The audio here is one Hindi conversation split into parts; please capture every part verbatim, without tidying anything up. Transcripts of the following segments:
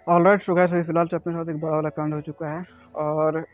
ऑलराइट सो गाइस, अभी फिलहाल से अपने साथ एक बड़ा वाला कांड हो चुका है। और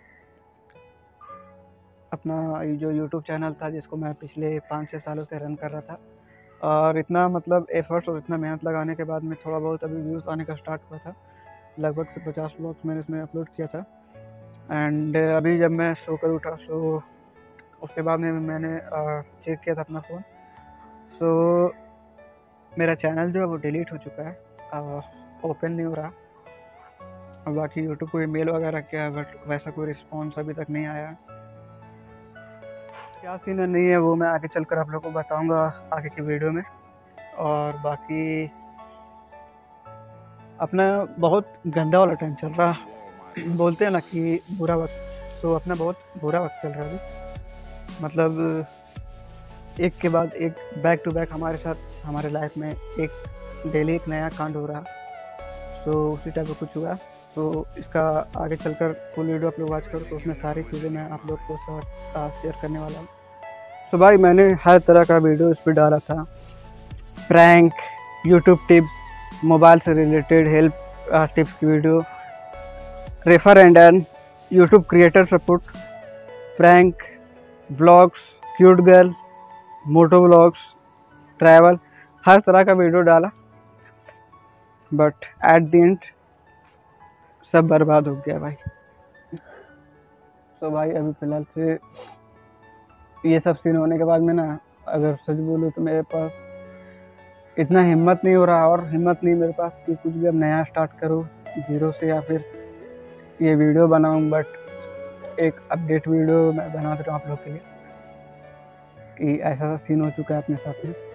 अपना ये जो यूट्यूब चैनल था जिसको मैं पिछले पाँच छः सालों से रन कर रहा था, और इतना मतलब एफर्ट्स और इतना मेहनत लगाने के बाद में थोड़ा बहुत अभी व्यूज़ आने का स्टार्ट हुआ था। लगभग से पचास ब्लॉग्स मैंने इसमें अपलोड किया था। एंड अभी जब मैं सो कर उठा, सो उसके बाद में मैंने चेक किया था अपना फ़ोन। सो मेरा चैनल जो है वो डिलीट हो चुका है, ओपन नहीं हो रहा। और बाकी यूट्यूब को ईमेल वगैरह किया, बट वैसा कोई रिस्पॉन्स अभी तक नहीं आया। क्या सीन है नहीं है वो मैं आगे चलकर आप लोगों को बताऊंगा आगे की वीडियो में। और बाकी अपना बहुत गंदा वाला टाइम चल रहा बोलते हैं ना कि बुरा वक्त, तो अपना बहुत बुरा वक्त चल रहा है अभी। मतलब एक के बाद एक, बैक टू बैक हमारे साथ हमारे लाइफ में एक डेली एक नया कांड हो रहा। तो उसी टाइप का कुछ हुआ। तो इसका आगे चलकर फुल वीडियो आप लोग वॉच करो, तो उसमें सारी चीज़ें मैं आप लोग को साथ शेयर करने वाला हूँ। तो भाई मैंने हर तरह का वीडियो इस पर डाला था, प्रैंक, यूट्यूब टिप्स, मोबाइल से रिलेटेड हेल्प टिप्स की video, refer and earn, YouTube creator support, prank, blogs, cute girl, moto blogs, travel, हर तरह का वीडियो डाला। बट एट द एंड सब बर्बाद हो गया भाई। तो भाई अभी फ़िलहाल से ये सब सीन होने के बाद में ना, अगर सच बोलूँ तो मेरे पास इतना हिम्मत नहीं हो रहा, और हिम्मत नहीं मेरे पास कि कुछ भी अब नया स्टार्ट करूँ ज़ीरो से, या फिर ये वीडियो बनाऊँ। बट एक अपडेट वीडियो मैं बना दे रहा हूँ आप लोग के लिए कि ऐसा सा सीन हो चुका है अपने साथ में।